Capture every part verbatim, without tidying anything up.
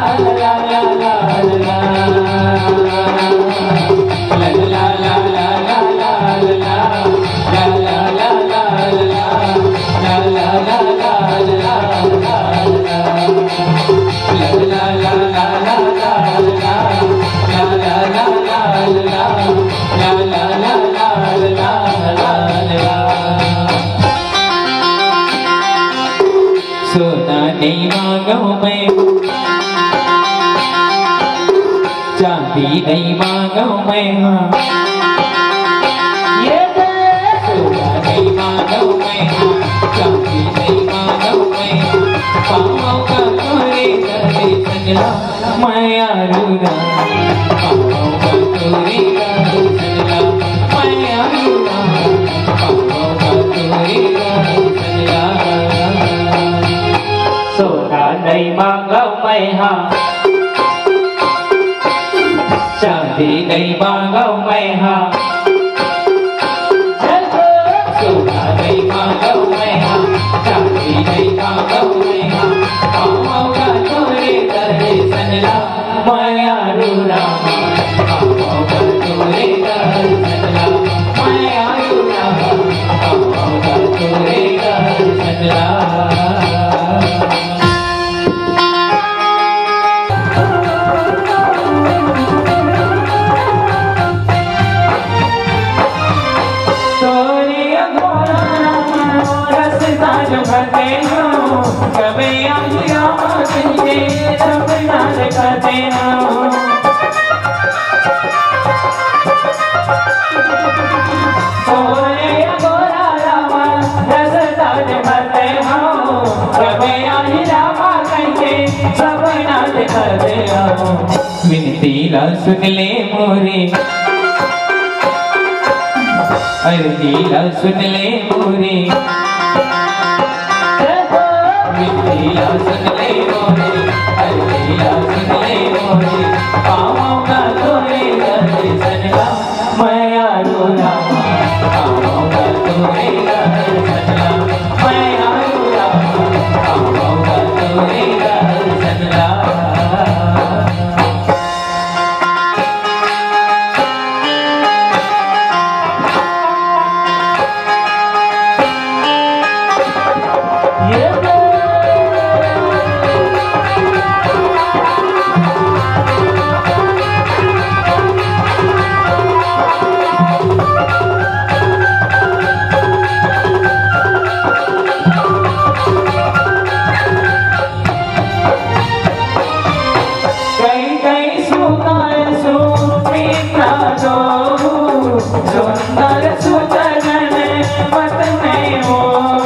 सोना नहीं मांगू मैं, चांदी नहीं मांगू मैं, ये सोना नहीं मांगू मैं, चांदी नहीं मांगू मैं, पाँव का तोरे गले सजला मैं आरूरा, पाँव का तोरे गले सजला मैं आरूरा, पाँव का तोरे गले सजला। सोना नहीं मांगा मैं हाँ, चांदी नहीं मांगा मैं हाँ, सोना नहीं मांगा मैं हाँ, चांदी नहीं मांगा मैं हाँ, पाँव का तोरे गले सजला मैं आरूरा, पाँव का तोरे गले सजला मैं आरूरा, पाँव का तोरे गले सजला। कभी आया तुझे सपना दिखाते हो, सोरे गोरा रामा रसता दिखाते हो, कभी आया तुझे सपना दिखाते हो। विनती ला सुन ले मोरे, अर्जी ला सुन ले मोरे, विनतीला सुन ले मोरे, अर्जीला सुन ले मोरे, पाँव का तोरे गले सजला मैं आरूरा, पाँव का तोरे गले सजला मैं आरूरा, पाँव का तोरे गले सजला। सुंदर सुजन मत में हो,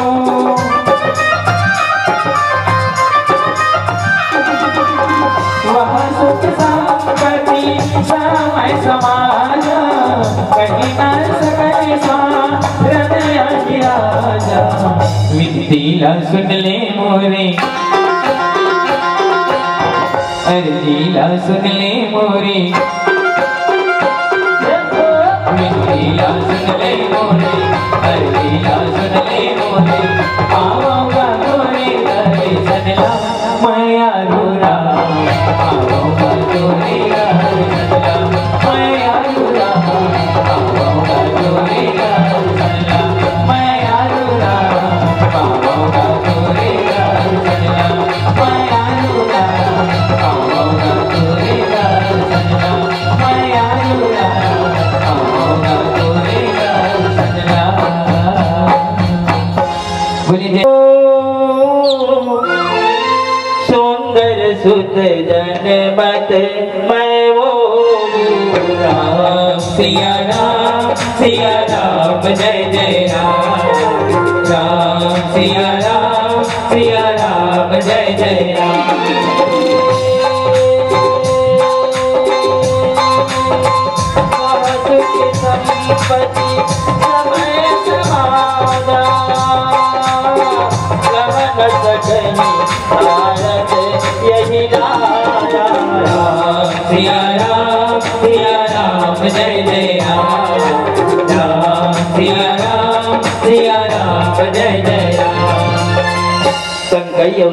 वह सुख संपत्ति समय समाज कहीं न सके हृदय राजा। विनतीला सुन ले मोरे, अर्जीला सुन ले मोरे, विनतीला सुन ले मोरे, अर्जीला सुन ले मोरे, पाँव का तोरे गले सजला मैं आरूरा, पाँव का तोरे गले सजला मैं आरूरा, पाँव का तोरे गले सजला मैं आरूरा, पाँव का तोरे गले सजला मैं आरूरा, पाँव का तोरे गले सजला मैं आरूरा, पाँव का तोरे गले सजला। बोलिए सुंदर सुत जन मत मैं वो राम, सिया राम सिया राम जय जय राम, राम सिया राम सिया राम जय जय राम। संपत्ति समय समादा लहन सकनी भारत यही राजा, राम सिया राम सिया राम जय जय राम, राम सिया राम सिया राम जय जय राम। संकयो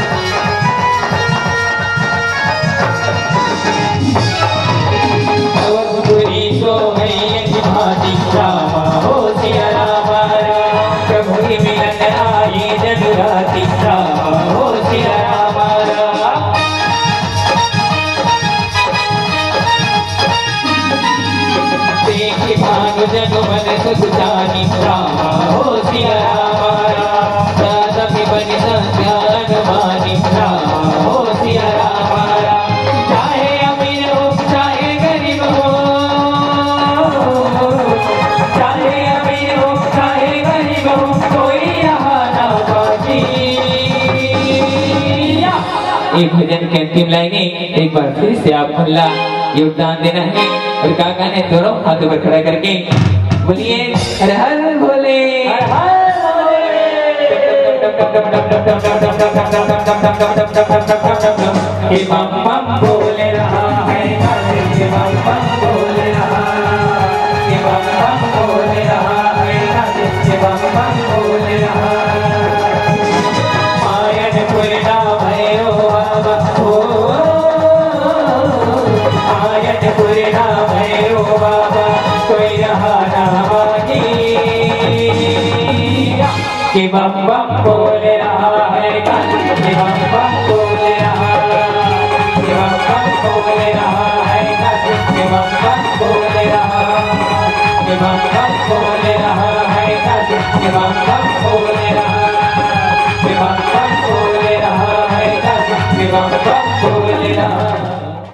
हो सिया राम राम। चाहे अमीर हो चाहे गरीब हो, चाहे अमीर हो चाहे गरीब हो, कोई यहाँ ना बाकी। एक भजन की अंतिम लाइनें एक बार फिर से आप खुला योगदान देना है और का गाने दोनों हाथों पर खड़ा करके बोलिए हर हर भोले, हर हर भोले। बम बम बोले रहा है, बम बम बोले रहा है, बम बम बोले रहा है, बम बम बोले रहा है। आयन पूर्णा भयो बाबा हो, आयन पूर्णा भयो बाबा, कोई रहा ना बाकी। कि बम बम बोले रहा है, कि बम बम बोले रहा है, कि बम बम बोले रहा है, कि बम बम बोले रहा है, कि बम बम बोले रहा है, कि बम बम बोले रहा है, कि बम बम बोले रहा है, कि बम बम